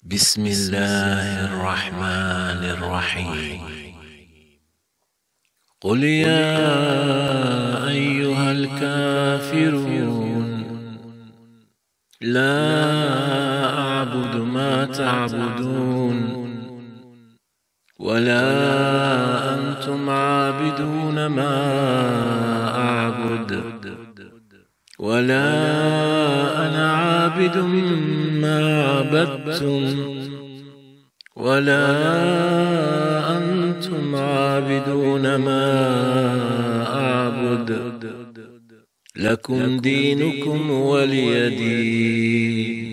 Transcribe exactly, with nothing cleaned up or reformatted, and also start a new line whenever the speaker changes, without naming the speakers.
بسم الله الرحمن الرحيم. قل يا أيها الكافرون لا أعبد ما تعبدون ولا أنتم عابدون ما أعبد ولا أنا عابد ما عبدتم ولا أنتم عابدون ما أعبد لكم دينكم ولي دين.